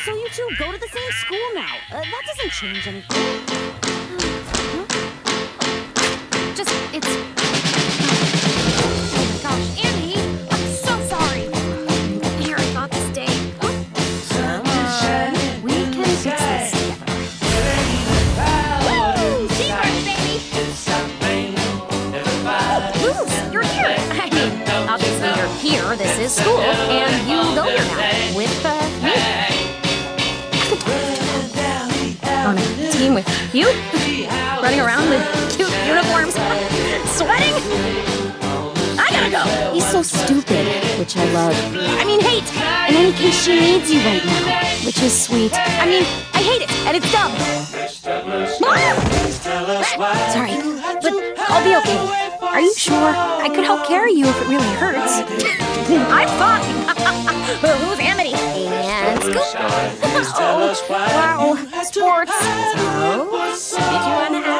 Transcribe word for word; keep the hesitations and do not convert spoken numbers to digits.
So you two go to the same school now. Uh, that doesn't change anything. Just, it's... Oh my gosh, Andy! I'm so sorry! Here, I thought this day... Come on, we can fix this together. Woo! Teamwork, baby! Oh, you're here! I mean, obviously you're here, this is school, and you go here now, with, uh, me. On a team with you? Running around with cute uniforms, sweating? I gotta go! He's so stupid, which I love. I mean, hate! In any case, she needs you right now, which is sweet. I mean, I hate it, and it's dumb. Sorry, but I'll be okay. Are you sure? I could help carry you if it really hurts. I'm fine! Who's Amity? And Scoop! Oh, wow, sports. So, did you want to